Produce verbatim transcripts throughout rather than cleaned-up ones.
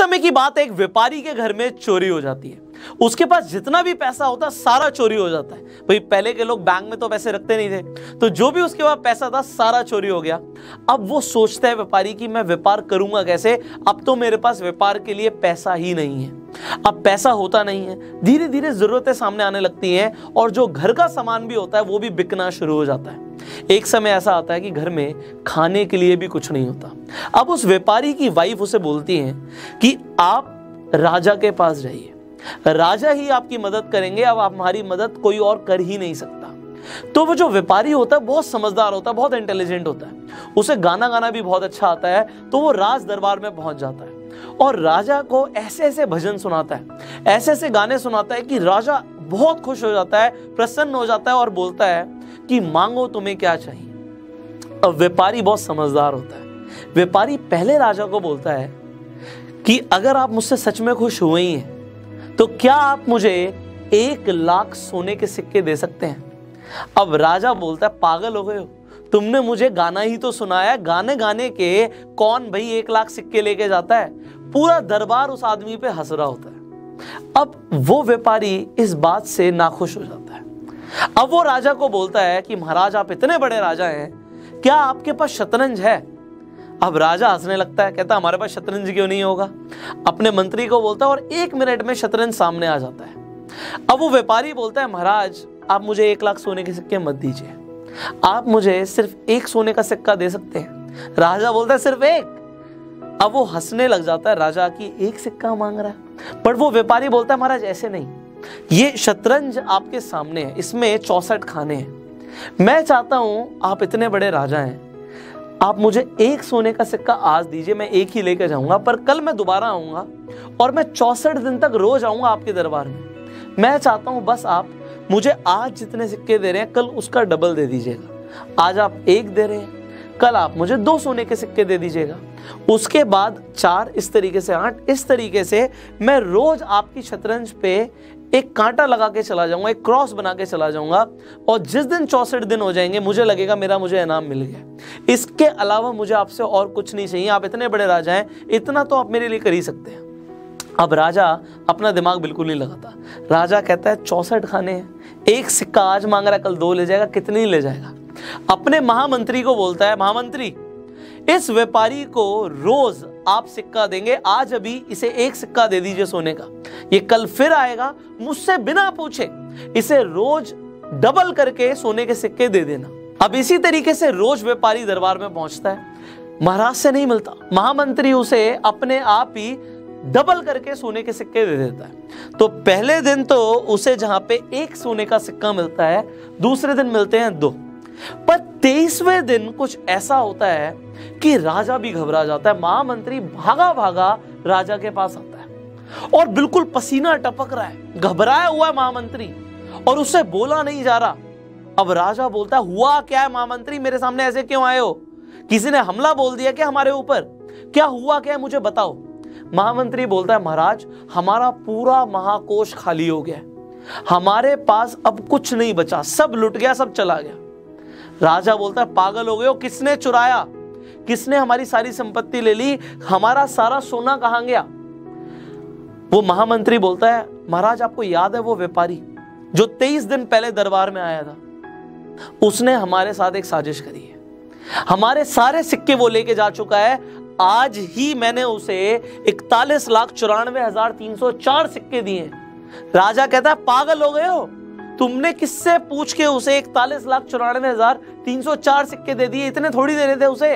समय की बात है, एक व्यापारी के घर में चोरी हो जाती है। उसके पास जितना भी पैसा होता है सारा चोरी हो जाता है। भाई पहले के लोग बैंक में तो पैसे रखते नहीं थे, तो जो भी उसके पास पैसा था सारा चोरी हो गया। अब वो सोचता है व्यापारी कि मैं व्यापार करूंगा कैसे, अब तो मेरे पास व्यापार के लिए पैसा ही नहीं है। अब पैसा होता नहीं है, धीरे धीरे जरूरतें सामने आने लगती हैं और जो घर का सामान भी होता है वो भी बिकना शुरू हो जाता है। एक समय ऐसा आता है कि घर में खाने के लिए भी कुछ नहीं होता। अब उस व्यापारी की वाइफ उसे बोलती है कि आप राजा के पास जाइए, राजा ही आपकी मदद करेंगे, अब आप हमारी मदद कोई और कर ही नहीं सकता। तो वो जो व्यापारी होता है बहुत समझदार होता है, बहुत इंटेलिजेंट होता है, उसे गाना गाना भी बहुत अच्छा आता है। तो वो राज दरबार में पहुंच जाता है और राजा को ऐसे ऐसे भजन सुनाता है, ऐसे ऐसे गाने सुनाता है कि राजा बहुत खुश हो जाता है, प्रसन्न हो जाता है और बोलता है कि मांगो तुम्हें क्या चाहिए। अब व्यापारी बहुत समझदार होता है। व्यापारी पहले राजा को बोलता है कि अगर आप मुझसे सच में खुश हुए ही हैं तो क्या आप मुझे एक लाख सोने के सिक्के दे सकते हैं। अब राजा बोलता है पागल हो गए हो, तुमने मुझे गाना ही तो सुनाया, गाने गाने के कौन भाई एक लाख सिक्के लेके जाता है। पूरा दरबार उस आदमी पे हंस रहा होता है। अब वो व्यापारी इस बात से नाखुश हो जाता है। अब वो राजा को बोलता है कि महाराज आप इतने बड़े राजा हैं, क्या आपके पास शतरंज है। अब राजा हंसने लगता है, कहता हमारे पास शतरंज क्यों नहीं होगा। अपने मंत्री को बोलता है और एक मिनट में शतरंज सामने आ जाता है। अब वो व्यापारी बोलता है महाराज आप मुझे एक लाख सोने के सिक्के मत दीजिए, आप मुझे सिर्फ एक सोने का सिक्का दे सकते हैं। राजा बोलता है सिर्फ एक। अब वो हंसने लग जाता है राजा की एक सिक्का मांग रहा है, पर वो व्यापारी बोलता है महाराज ऐसे नहीं, ये शतरंज आपके सामने है, इसमें चौसठ खाने हैं। मैं चाहता हूं आप इतने बड़े राजा हैं, आप मुझे एक सोने का सिक्का आज दीजिए, मैं एक ही लेकर जाऊंगा, पर कल मैं दोबारा आऊंगा और मैं चौसठ दिन तक रोज आऊंगा आपके दरबार में। मैं चाहता हूं बस आप मुझे आज जितने सिक्के दे रहे हैं कल उसका डबल दे दीजिएगा। आज आप एक दे रहे हैं, कल आप मुझे दो सोने के सिक्के दे दीजिएगा, उसके बाद चार, इस तरीके से आठ, इस तरीके से मैं रोज आपकी शतरंज पे एक कांटा लगा के चला जाऊंगा, एक क्रॉस बना के चला जाऊंगा और जिस दिन चौसठ दिन हो जाएंगे मुझे लगेगा मेरा मुझे इनाम मिल गया। इसके अलावा मुझे आपसे और कुछ नहीं चाहिए, आप इतने बड़े राजा हैं, इतना तो आप मेरे लिए कर ही सकते हैं। अब राजा अपना दिमाग बिल्कुल नहीं लगाता। राजा कहता है चौसठ खाने हैं, एक सिक्का आज मांग रहा है कल दो ले जाएगा, कितनी ले जाएगा। अपने महामंत्री को बोलता है महामंत्री इस व्यापारी को रोज आप सिक्का देंगे, आज अभी इसे एक सिक्का दे दीजिए सोने का, ये कल फिर आएगा मुझसे बिना पूछे इसे रोज डबल करके सोने के सिक्के दे देना। अब इसी तरीके से रोज व्यापारी दरबार में पहुंचता है, महाराज से नहीं मिलता, महामंत्री उसे अपने आप ही डबल करके सोने के सिक्के दे देता है। तो पहले दिन तो उसे जहां पे एक सोने का सिक्का मिलता है, दूसरे दिन मिलते हैं दो, पर तेईसवें दिन कुछ ऐसा होता है कि राजा भी घबरा जाता है। महामंत्री भागा भागा राजा के पास आता है और बिल्कुल पसीना टपक रहा है, घबराया हुआ है महामंत्री और उससे बोला नहीं जा रहा। अब राजा बोलता है हुआ क्या है महामंत्री, मेरे सामने ऐसे क्यों आए हो, किसी ने हमला बोल दिया क्या हमारे ऊपर, क्या हुआ क्या है मुझे बताओ। महामंत्री बोलता है महाराज हमारा पूरा महाकोश खाली हो गया, हमारे पास अब कुछ नहीं बचा, सब लुट गया, सब चला गया। राजा बोलता है पागल हो गए हो, किसने चुराया, किसने हमारी सारी संपत्ति ले ली, हमारा सारा सोना कहां गया। वो महामंत्री बोलता है महाराज आपको याद है वो व्यापारी जो तेईस दिन पहले दरबार में आया था, उसने हमारे साथ एक साजिश करी है, हमारे सारे सिक्के वो लेके जा चुका है। आज ही मैंने उसे इकतालीस लाख चौरानवे हजार तीन सौ चार सिक्के दिए। राजा कहता है पागल हो गए हो, तुमने किससे पूछ के उसे इकतालीस लाख चौरानवे हजार तीन सौ चार सिक्के दे दिए, इतने थोड़ी दे रहे थे उसे।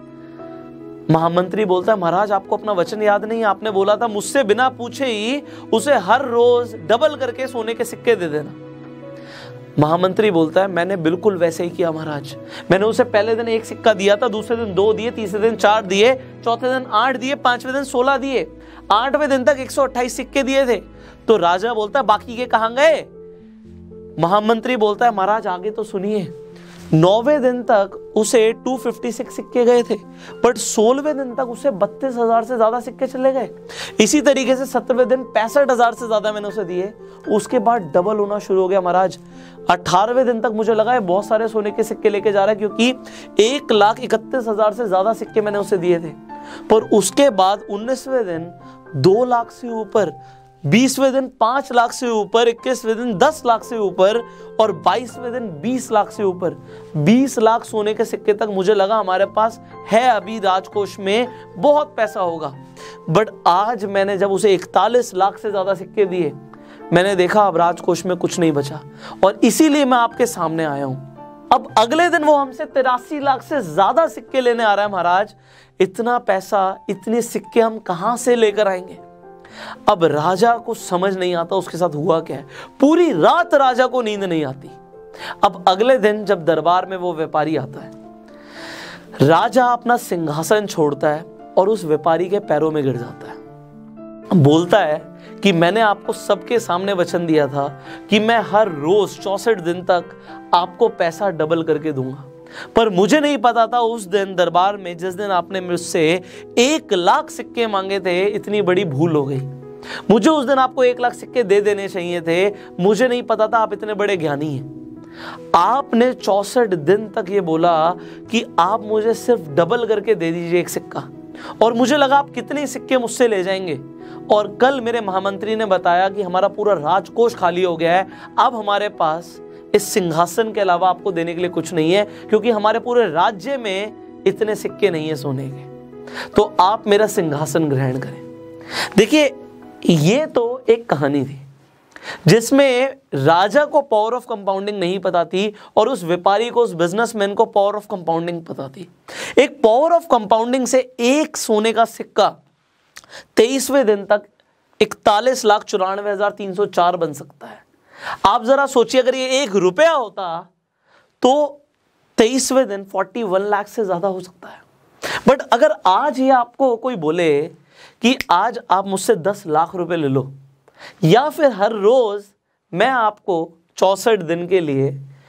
महामंत्री बोलता है महाराज आपको अपना वचन याद नहीं, आपने बोला था मुझसे बिना पूछे ही उसे हर रोज डबल करके सोने के सिक्के दे देना। महामंत्री बोलता है मैंने बिल्कुल वैसे ही किया महाराज, मैंने उसे पहले दिन एक सिक्का दिया था, दूसरे दिन दो दिए, तीसरे दिन चार दिए, चौथे दिन आठ दिए, पांचवें दिन सोलह दिए, आठवें दिन तक एक सौ अट्ठाईस सिक्के दिए थे। तो राजा बोलता है बाकी के कहां गए। महामंत्री बोलता है महाराज आगे तो सुनिए, नौवें दिन तक उसे दो सौ छप्पन सिक्के गए थे, बट सोलहवें दिन तक उसे बत्तीस हजार से ज्यादा सिक्के चले गए। इसी तरीके से सत्रहवें दिन पैंसठ हजार से ज्यादा मैंने उसे दिए, उसके बाद डबल होना शुरू हो गया महाराज। अठारहवें दिन तक मुझे लगा है बहुत सारे सोने के सिक्के लेके जा रहा है, क्योंकि एक लाख इकतीस हजार से ज्यादा सिक्के मैंने उसे दिए थे। पर उसके बाद उन्नीसवें दिन दो लाख से ऊपर, बीसवें दिन पांच लाख से ऊपर, इक्कीसवें दिन दस लाख से ऊपर और बाईसवें दिन बीस लाख से ऊपर। बीस लाख सोने के सिक्के तक मुझे लगा हमारे पास है, अभी राजकोष में बहुत पैसा होगा। बट आज मैंने जब उसे इकतालीस लाख से ज्यादा सिक्के दिए, मैंने देखा अब राजकोष में कुछ नहीं बचा, और इसीलिए मैं आपके सामने आया हूं। अब अगले दिन वो हमसे तिरासी लाख से ज्यादा सिक्के लेने आ रहा है। महाराज, इतना पैसा, इतने सिक्के हम कहां से लेकर आएंगे? अब राजा को समझ नहीं आता उसके साथ हुआ क्या है। पूरी रात राजा को नींद नहीं आती। अब अगले दिन जब दरबार में वो व्यापारी आता है, राजा अपना सिंहासन छोड़ता है और उस व्यापारी के पैरों में गिर जाता है। बोलता है कि मैंने आपको सबके सामने वचन दिया था कि मैं हर रोज चौसठ दिन तक आपको पैसा डबल करके दूंगा, पर मुझे नहीं पता था उस दिन दरबार में जिस दिन आपने मुझसे एक लाख सिक्के मांगे थे, इतनी बड़ी भूल हो गई। मुझे उस दिन आपको एक लाख सिक्के दे देने चाहिए थे, मुझे नहीं पता था आप इतने बड़े ज्ञानी हैं। आपने चौसठ दिन तक ये बोला कि आप मुझे सिर्फ डबल करके दे दीजिए एक सिक्का, और मुझे लगा आप कितने सिक्के मुझसे ले जाएंगे। और कल मेरे महामंत्री ने बताया कि हमारा पूरा राजकोष खाली हो गया है, अब हमारे पास इस सिंहासन के अलावा आपको देने के लिए कुछ नहीं है, क्योंकि हमारे पूरे राज्य में इतने सिक्के नहीं है सोने के, तो आप मेरा सिंहासन ग्रहण करें। देखिए, ये तो एक कहानी थी जिसमें राजा को पावर ऑफ कंपाउंडिंग नहीं पता थी और उस व्यापारी को, उस बिजनेसमैन को पावर ऑफ कंपाउंडिंग पता थी। एक पावर ऑफ कंपाउंडिंग से एक सोने का सिक्का तेईसवें दिन तक इकतालीस लाख चौरानवे हजार तीन सौ चार बन सकता है। आप जरा सोचिए, अगर ये एक रुपया होता तो तेईसवें दिन इकतालीस लाख से ज्यादा हो सकता है। बट अगर आज ये आपको कोई बोले कि आज आप मुझसे दस लाख रुपए ले लो, या फिर हर रोज मैं आपको चौसठ दिन के लिए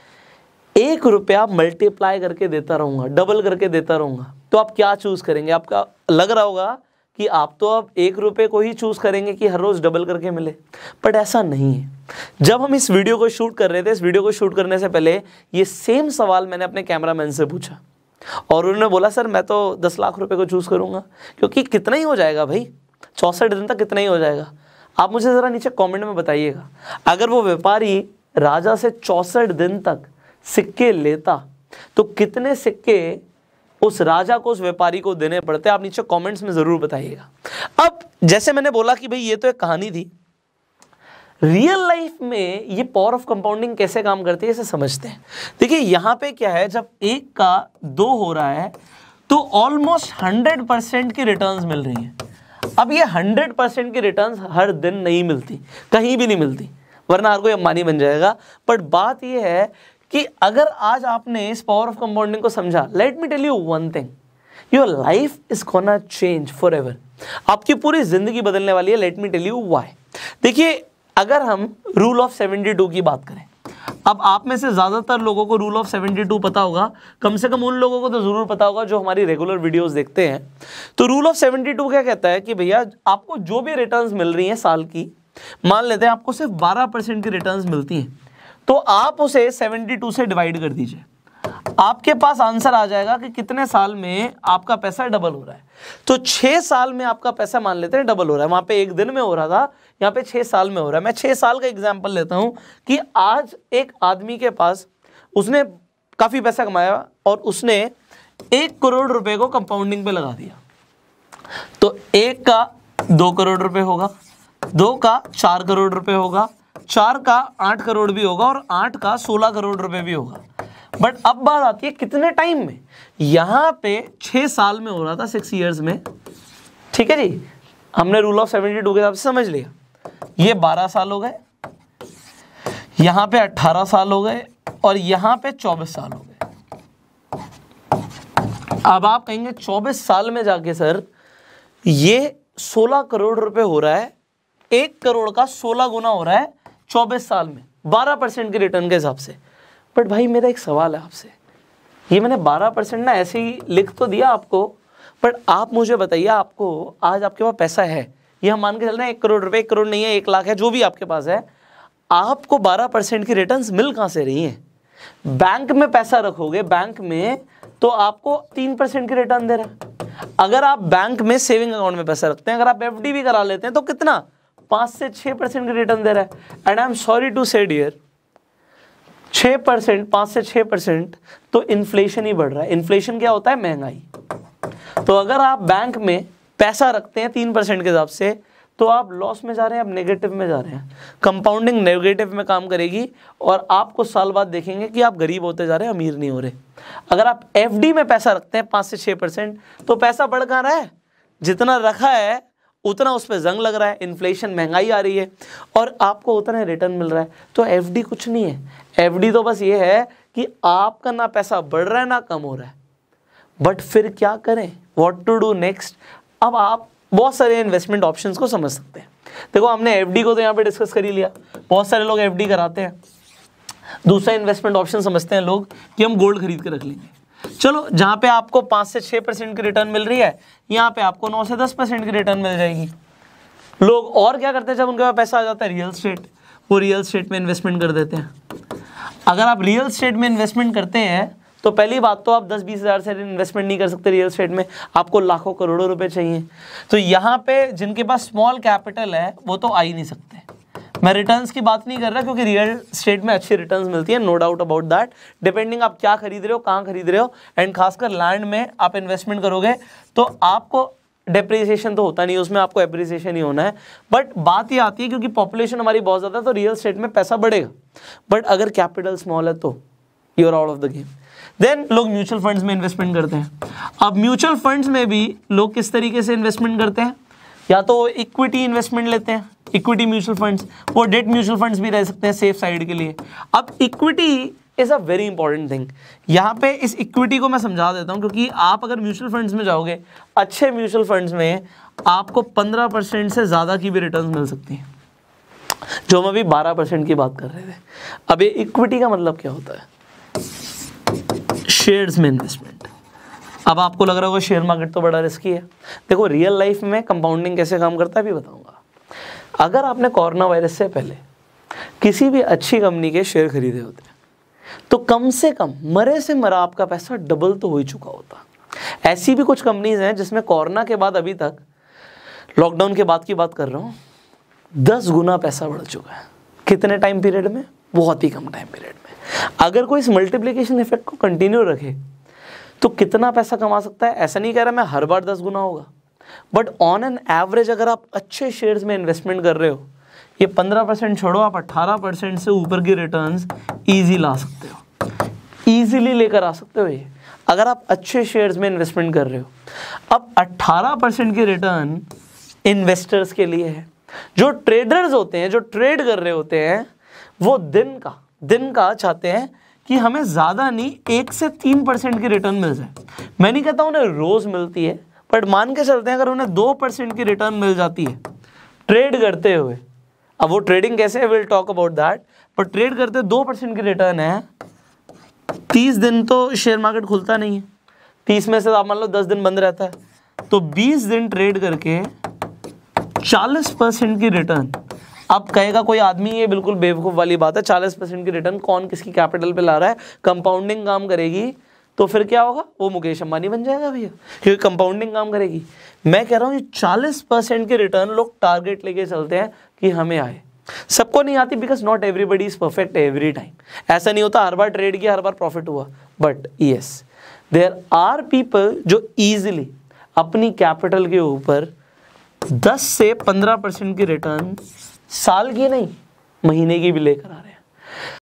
एक रुपया मल्टीप्लाई करके देता रहूंगा, डबल करके देता रहूंगा, तो आप क्या चूज करेंगे? आपका लग रहा होगा कि आप तो अब एक रुपये को ही चूज करेंगे कि हर रोज डबल करके मिले, बट ऐसा नहीं है। जब हम इस वीडियो को शूट कर रहे थे, इस वीडियो को शूट करने से पहले ये सेम सवाल मैंने अपने कैमरामैन से पूछा, और उन्होंने बोला सर मैं तो दस लाख रुपए को चूज करूंगा, क्योंकि कितना ही हो जाएगा भाई, चौसठ दिन तक कितना ही हो जाएगा। आप मुझे जरा नीचे कमेंट में बताइएगा, अगर वो व्यापारी राजा से चौसठ दिन तक सिक्के लेता तो कितने सिक्के उस राजा को, उस व्यापारी को देने पड़ते? आप नीचे कमेंट्स में जरूर बताइएगा। अब जैसे मैंने बोला कि भाई ये तो एक कहानी थी, रियल लाइफ में ये पावर ऑफ कंपाउंडिंग कैसे काम करती है इसे समझते हैं। देखिए यहाँ पे क्या है, जब एक का दो हो रहा है तो ऑलमोस्ट हंड्रेड परसेंट की रिटर्न्स मिल रही हैं। अब ये हंड्रेड परसेंट की रिटर्न्स हर दिन नहीं मिलती, कहीं भी नहीं मिलती, वरना हर कोई अंबानी बन जाएगा। बट बात ये है कि अगर आज आपने इस पावर ऑफ कंपाउंडिंग को समझा, let me tell you one thing, your life is gonna change forever. आपकी पूरी जिंदगी बदलने वाली है। Let me tell you why. देखिए, अगर हम रूल ऑफ सेवेंटी टू की बात करें, अब आप में से ज्यादातर लोगों को रूल ऑफ सेवेंटी टू पता होगा, कम से कम उन लोगों को तो जरूर पता होगा जो हमारी रेगुलर वीडियोस देखते हैं। तो रूल ऑफ सेवेंटी टू क्या कहता है कि भैया आपको जो भी रिटर्न्स मिल रही हैं साल की, मान लेते हैं आपको सिर्फ बारह परसेंट की रिटर्न्स मिलती हैं, तो आप उसे बहत्तर से डिवाइड कर दीजिए, आपके पास आंसर आ जाएगा कि कितने साल में आपका पैसा डबल हो रहा है। तो छह साल में आपका पैसा मान लेते हैं डबल हो रहा है। वहां पे एक दिन में हो रहा था, यहाँ पे छह साल में हो रहा है। मैं छह साल का एग्जांपल लेता हूं कि आज एक आदमी के पास, उसने काफी पैसा कमाया और उसने एक करोड़ रुपए को कंपाउंडिंग पे लगा दिया। तो एक का दो करोड़ रुपए होगा, दो का चार करोड़ रुपए होगा, चार का आठ करोड़ भी होगा और आठ का सोलह करोड़ रुपए भी होगा। बट अब बात आती है कितने टाइम में। यहां पे छह साल में हो रहा था, सिक्स इयर्स में, ठीक है जी। हमने रूल ऑफ सेवेंटी टू के हिसाब से समझ लिया। ये बारह साल हो गए, यहां पे अट्ठारह साल हो गए और यहां पे चौबीस साल हो गए। अब आप कहेंगे चौबीस साल में जाके सर ये सोलह करोड़ रुपए हो रहा है, एक करोड़ का सोलह गुना हो रहा है चौबीस साल में, बारह परसेंट के रिटर्न के हिसाब से। बट भाई मेरा एक सवाल है आपसे, ये मैंने बारह परसेंट ना ऐसे ही लिख तो दिया आपको, बट आप मुझे बताइए, आपको आज आपके पास पैसा है, ये हम मान के चल रहे हैं एक करोड़ रुपए, एक करोड़ नहीं है, एक लाख है, जो भी आपके पास है, आपको बारह परसेंट की रिटर्न्स मिल कहां से रही हैं? बैंक में पैसा रखोगे, बैंक में तो आपको तीन परसेंट की रिटर्न दे रहा है। अगर आप बैंक में सेविंग अकाउंट में पैसा रखते हैं, अगर आप एफडी भी करा लेते हैं तो कितना, पांच से छह परसेंट की रिटर्न दे रहा है। And I am sorry to say dear, छह परसेंट, पांच से छह परसेंट तो इन्फ्लेशन ही बढ़ रहा है। इन्फ्लेशन क्या होता है, महंगाई। तो अगर आप बैंक में पैसा रखते हैं तीन परसेंट के हिसाब से तो आप लॉस में जा रहे हैं, आप नेगेटिव में जा रहे हैं। कंपाउंडिंग नेगेटिव में काम करेगी और आपको साल बाद देखेंगे कि आप गरीब होते जा रहे हैं, अमीर नहीं हो रहे। अगर आप एफडी में पैसा रखते हैं पाँच से छः परसेंट तो पैसा बढ़ कहाँ रहा है, जितना रखा है उतना उस पर जंग लग रहा है, इन्फ्लेशन महंगाई आ रही है और आपको उतना रिटर्न मिल रहा है। तो एफडी कुछ नहीं है, एफडी तो बस ये है कि आपका ना पैसा बढ़ रहा है ना कम हो रहा है। बट फिर क्या करें, व्हाट टू डू नेक्स्ट। अब आप बहुत सारे इन्वेस्टमेंट ऑप्शंस को समझ सकते हैं। देखो हमने एफडी को तो यहाँ पे डिस्कस कर ही लिया, बहुत सारे लोग एफडी कराते हैं। दूसरा इन्वेस्टमेंट ऑप्शन समझते हैं लोग कि हम गोल्ड खरीद के रख लेंगे। चलो जहाँ पे आपको पाँच से छः परसेंट की रिटर्न मिल रही है, यहाँ पे आपको नौ से दस परसेंट की रिटर्न मिल जाएगी। लोग और क्या करते हैं, जब उनके पास पैसा आ जाता है रियल स्टेट, वो रियल स्टेट में इन्वेस्टमेंट कर देते हैं। अगर आप रियल स्टेट में इन्वेस्टमेंट करते हैं तो पहली बात तो आप दस बीस हज़ार से इन्वेस्टमेंट नहीं कर सकते रियल एस्टेट में, आपको लाखों करोड़ों रुपए चाहिए। तो यहाँ पे जिनके पास स्मॉल कैपिटल है वो तो आ ही नहीं सकते। मैं रिटर्न्स की बात नहीं कर रहा क्योंकि रियल एस्टेट में अच्छी रिटर्न्स मिलती है, no doubt about that, depending आप क्या खरीद रहे हो, कहाँ खरीद रहे हो। एंड खासकर लैंड में आप इन्वेस्टमेंट करोगे तो आपको डेप्रिसिएशन तो होता नहीं, उसमें आपको एप्रिसिएशन ही होना है। बट बात ये आती है क्योंकि पॉपुलेशन हमारी बहुत ज़्यादा है तो रियल एस्टेट में पैसा बढ़ेगा। बट अगर कैपिटल स्मॉल है तो you are out of the game. Then लोग म्यूचुअल फंड्स में इन्वेस्टमेंट करते हैं। अब म्यूचुअल फंड्स में भी लोग किस तरीके से इन्वेस्टमेंट करते हैं, या तो इक्विटी इन्वेस्टमेंट लेते हैं, इक्विटी म्यूचुअल फंड्स, वो डेट म्यूचुअल फंड्स भी रह सकते हैं सेफ साइड के लिए। अब equity is a very important thing. यहाँ पे इस इक्विटी को मैं समझा देता हूँ क्योंकि आप अगर म्यूचुअल फंड्स में जाओगे, अच्छे म्यूचुअल फंड्स में आपको पंद्रह परसेंट से ज़्यादा की भी रिटर्न मिल सकती है, जो हम अभी बारह परसेंट की बात कर रहे थे। अब ये इक्विटी का मतलब क्या होता है, शेयर्स में इन्वेस्टमेंट। अब आपको लग रहा होगा शेयर मार्केट तो बड़ा रिस्की है। देखो रियल लाइफ में कंपाउंडिंग कैसे काम करता है भी बताऊंगा। अगर आपने कोरोना वायरस से पहले किसी भी अच्छी कंपनी के शेयर खरीदे होते तो कम से कम मरे से मरा आपका पैसा डबल तो हो ही चुका होता। ऐसी भी कुछ कंपनीज हैं जिसमें कोरोना के बाद अभी तक, लॉकडाउन के बाद की बात कर रहा हूँ, दस गुना पैसा बढ़ चुका है। कितने टाइम पीरियड में, बहुत ही कम टाइम पीरियड में। अगर कोई इस मल्टीप्लिकेशन इफेक्ट को कंटिन्यू रखे तो कितना पैसा कमा सकता है, ऐसा नहीं कह रहा मैं हर बार दस गुना होगा, बट ऑन एन एवरेज अगर आप अच्छे शेयर्स में इन्वेस्टमेंट कर रहे हो, ये पंद्रह परसेंट छोड़ो, आप अट्ठारह परसेंट से ऊपर की रिटर्न्स इजी ला सकते हो, इजीली लेकर आ सकते हो ये, अगर आप अच्छे शेयर्स में इन्वेस्टमेंट कर रहे हो। अब अट्ठारह परसेंट की रिटर्न इन्वेस्टर्स के लिए है। जो ट्रेडर्स होते हैं, जो ट्रेड कर रहे होते हैं, वो दिन का दिन का चाहते हैं कि हमें ज़्यादा नहीं, एक से तीन परसेंट की रिटर्न मिल जाए। मैं नहीं कहता उन्हें रोज़ मिलती है, बट मान के चलते हैं अगर उन्हें दो परसेंट की रिटर्न मिल जाती है ट्रेड करते हुए, अब वो ट्रेडिंग कैसे है, विल टॉक अबाउट दैट, पर ट्रेड करते दो परसेंट की रिटर्न है, तीस दिन तो शेयर मार्केट खुलता नहीं है, तीस में से आप मान लो दस दिन बंद रहता है, तो बीस दिन ट्रेड करके चालीस परसेंट की रिटर्न। अब कहेगा कोई आदमी ये बिल्कुल बेवकूफ़ वाली बात है, चालीस परसेंट की रिटर्न कौन किसकी कैपिटल पे ला रहा है, कंपाउंडिंग काम करेगी तो फिर क्या होगा, वो मुकेश अंबानी बन जाएगा भैया, क्योंकि कंपाउंडिंग काम करेगी। मैं कह रहा हूँ ये चालीस परसेंट की रिटर्न लोग टारगेट लेके चलते हैं कि हमें आए। सबको नहीं आती, because not everybody is perfect every time. ऐसा नहीं होता हर बार ट्रेड किया हर बार प्रॉफिट हुआ, but yes there are people जो ईजिली अपनी कैपिटल के ऊपर दस से पंद्रह परसेंट की रिटर्न साल की नहीं महीने की भी लेकर आ रहे हैं।